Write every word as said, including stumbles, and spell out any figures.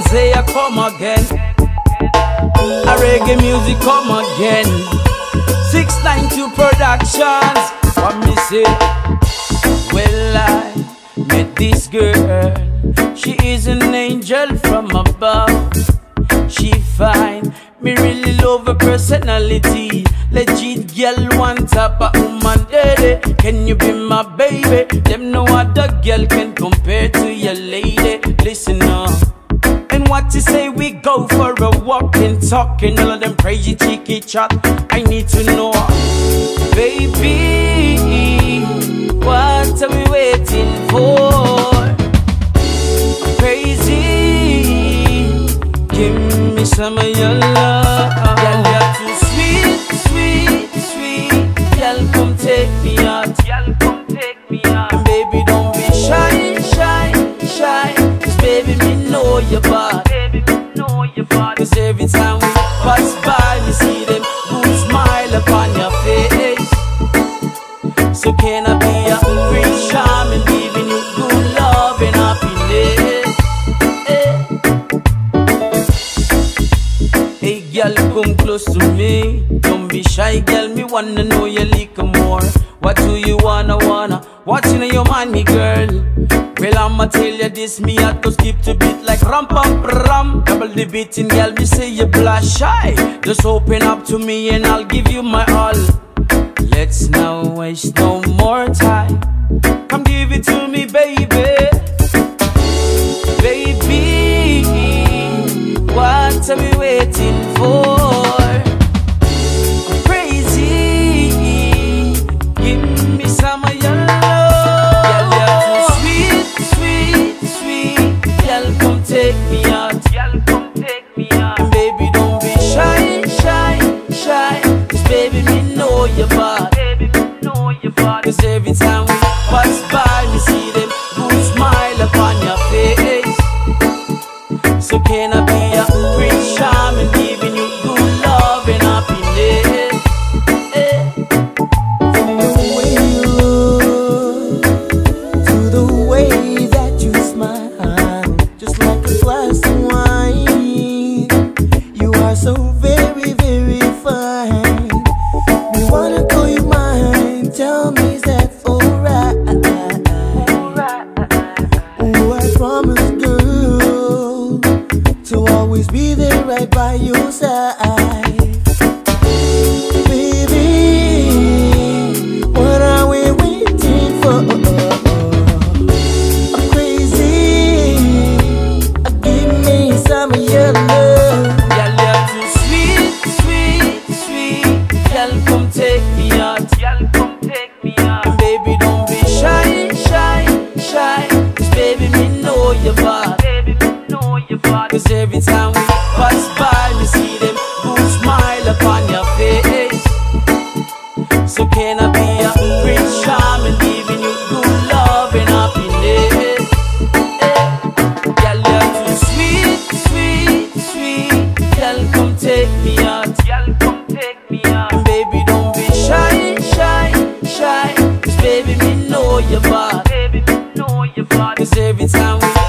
say I come again. A reggae music come again. six nine two Productions. What me say? Well, I met this girl. She is an angel from above. She fine, me really love her personality. Legit girl, one top of woman, daddy. Can you be my baby? Them no other girl can compare to your lady. Listen up. And what you say, we go for a walk and talking. All of them crazy cheeky chat, I need to know. Baby, what are we waiting for? I'm crazy, give me some of your love. Girl, you're too sweet, sweet, sweet. Girl, come take me out. Girl, come take me out. And baby, don't be shy, shy, shy. Cause baby, me know your body. Baby, me know your body. Cause every time we pass by, me see them good smile upon your face. So can I be a Prince Charming, giving you good love and happiness? Hey, hey girl, come close to me. Don't be shy, girl, me wanna know you little more. What do you wanna, wanna? What's in your mind, me girl? Well, I'ma tell you this, me have to skip to beat like ram pam ram. Double the beating, girl, me say you blush shy. Just open up to me and I'll give you my all. Let's not waste no more time. Come give it to me, baby. Baby, what are we waiting for? I'm crazy, give me some of your love. Girl, you're too sweet, sweet, sweet. Girl, come take me out. Girl, come take me out. And baby, don't be shy, shy, shy. Cause baby, me know your body. Cause every time we pass by, we see them good smile upon your face. So can I be a Prince Charming, giving you good love and happiness? Hey. From the way you look to the way that you smile, just like a glass of wine, you are so very, very fine. We wanna call you mine. Tell me, is that alright? Oh, I promise, girl, to always be there right by your side. Baby, what are we waiting for? I'm crazy, give me some of your love. Girl, you're too sweet, sweet, sweet. Girl, come take me out. Girl, come take me out. And baby, don't be shy, shy, shy. Cause baby, me know your body. Baby, me know your body. Cause every time we pass by, me see them good smile upon your face. So can I be a Prince Charming, giving you good love and happiness? Hey. Girl, you're too sweet, sweet, sweet. Girl, come take me out. Girl, come take me out. And baby, don't be shy, shy, shy. Cause baby, me know your body. Baby, me know your body. Cause every time we